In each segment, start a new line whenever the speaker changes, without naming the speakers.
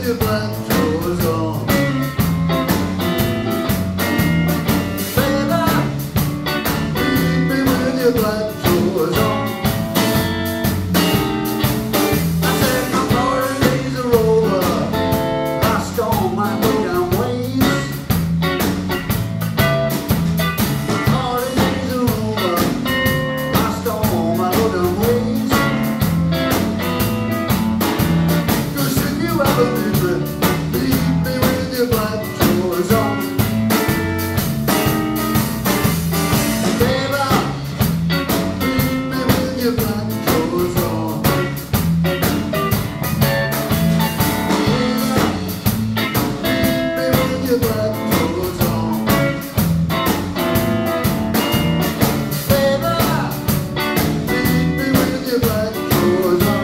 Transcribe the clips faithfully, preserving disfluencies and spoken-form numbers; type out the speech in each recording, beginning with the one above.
your black drawers on. Baby, leave me with your black drawers on. I said my glory days are over, lost all my low-down ways. My glory days are over, lost all my low-down ways. 'Cause if you ever leave me, leave me with your black drawers on. Baby, leave me with your black drawers on. Your black drawers on. Baby, leave me with your black drawers on.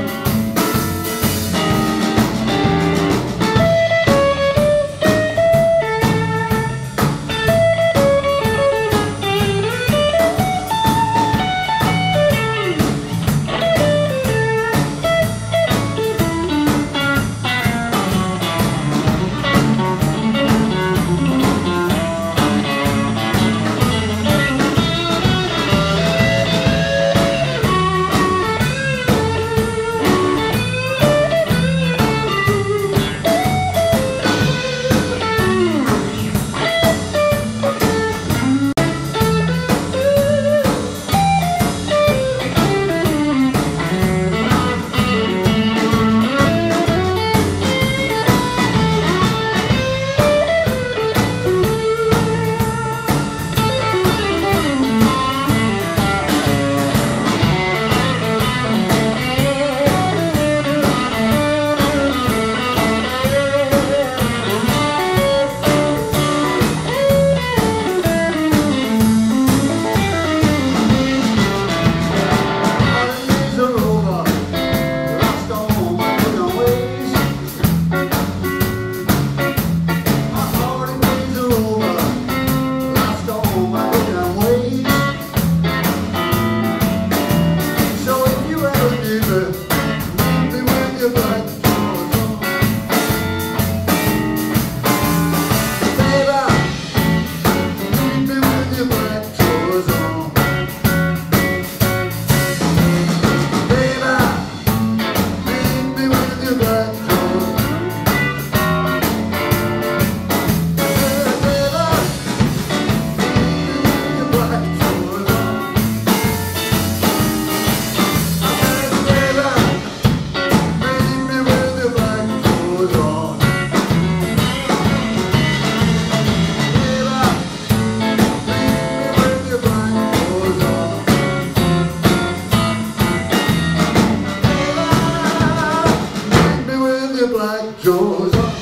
Black drawers on.